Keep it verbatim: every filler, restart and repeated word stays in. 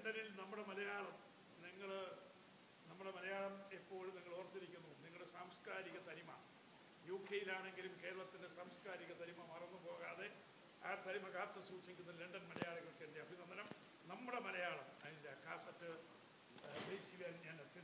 ലണ്ടനിൽ നമ്മുടെ മലയാളം നിങ്ങൾ നമ്മുടെ മലയാളം എപ്പോഴും നിങ്ങൾ ഓർത്തിരിക്കുന്നു. നിങ്ങളുടെ സാംസ്കാരിക തനിമ യു കെയിലാണെങ്കിലും കേരളത്തിൻ്റെ സാംസ്കാരിക തനിമ മറന്നു പോകാതെ ആ തനിമ കാത്തു സൂക്ഷിക്കുന്ന ലണ്ടൻ മലയാളികൾക്ക് എൻ്റെ അഭിനന്ദനം. നമ്മുടെ മലയാളം അതിൻ്റെ കാസറ്റ് ബേസിൽ ഞാൻ